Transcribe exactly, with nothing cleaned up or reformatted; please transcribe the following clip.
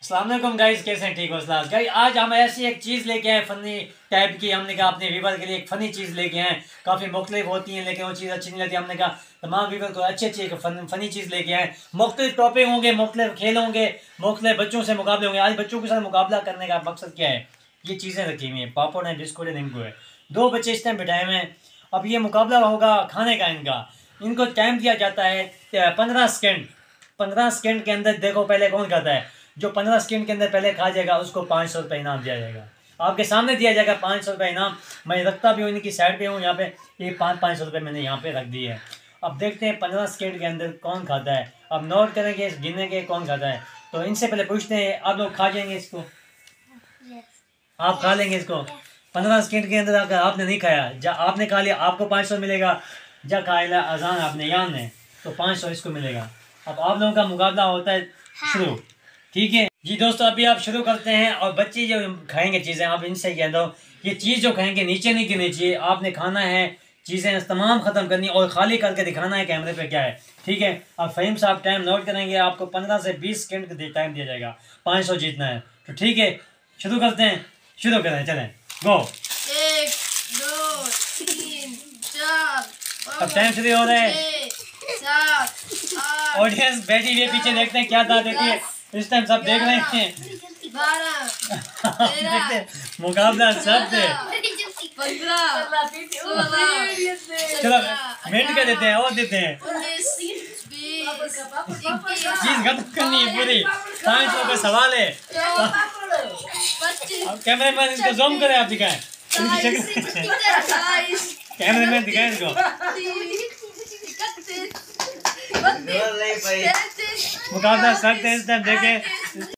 अस्सलाम वालेकुम गाइस, कैसे हैं? ठीक हो गाइस? आज हम ऐसी एक चीज़ लेके आए फनी टाइप की। हमने कहा अपने व्यूवर के लिए एक फ़नी चीज़ लेके आए। काफ़ी मुख्तलिफ होती हैं लेकिन वो चीज़ अच्छी नहीं लगती। हमने कहा तमाम व्यूवर को अच्छी अच्छी एक फन फ़नी चीज़ लेके आए। मुख्तलिफ टॉपिक होंगे, मुख्तलिफ खेल होंगे, मुख्तलिफ बच्चों से मुकाबले होंगे। आज बच्चों के साथ मुकाबला करने का मकसद क्या है? ये चीज़ें रखी हुई हैं, पापड़ है, बिस्कुट है, नींबू है। दो बच्चे इस टाइम बिठाए हुए हैं। अब ये मुकाबला होगा खाने का। इनका इनको टाइम दिया जाता है पंद्रह सेकेंड। पंद्रह सेकेंड के अंदर देखो पहले कौन खाता है। जो पंद्रह सेकेंड के अंदर पहले खा जाएगा उसको पाँच सौ रुपये इनाम दिया जाएगा। आपके सामने दिया जाएगा पाँच सौ रुपये इनाम। मैं रखता भी हूँ, इनकी साइड पे हूँ। यहाँ पे ये पाँच पाँच सौ रुपये मैंने यहाँ पे रख दी है। अब देखते हैं पंद्रह सेकेंड के अंदर कौन खाता है। अब नोट करेंगे, गिनने के कौन खाता है। तो इनसे पहले पूछते हैं, आप लोग खा जाएंगे इसको? आप खा लेंगे इसको? पंद्रह सेकेंड के अंदर अगर आपने नहीं खाया, जा आपने खा लिया, आपको पाँच सौ मिलेगा। जा खाया अजान आपने यान है तो पाँच सौ इसको मिलेगा। अब आप लोगों का मुकाबला होता है शुरू। ठीक है जी दोस्तों, अभी आप शुरू करते हैं। और बच्चे जो खाएंगे चीज़ें, आप इनसे कह दो ये चीज़ जो खाएंगे नीचे नहीं गिरनी चाहिए। आपने खाना है, चीज़ें तमाम ख़त्म करनी और खाली करके दिखाना है कैमरे पे क्या है। ठीक है, अब फ़हीम साहब टाइम नोट करेंगे। आपको पंद्रह से बीस सेकेंड का टाइम दिया जाएगा। पाँच सौ जीतना है तो ठीक है, शुरू करते हैं। शुरू करें, चलें, गो। एक, दो, तीन, चार, अब टाइम शुरू हो रहा है। ऑडियंस बैठी हुई है पीछे, देखते हैं क्या दाद देती है। इस टाइम सब देख रहे हैं। मुकाबला सब दे। चलो मिनट का देते हैं और देते हैं। चीज खत्म करनी है पूरी। पाँच सौ का सवाल है। कैमरे मैन इसको जूम करें, आप दिखाएं कैमरे मैन दिखाएं इसको। मुकाबला सख्त है इस टाइम, देखें।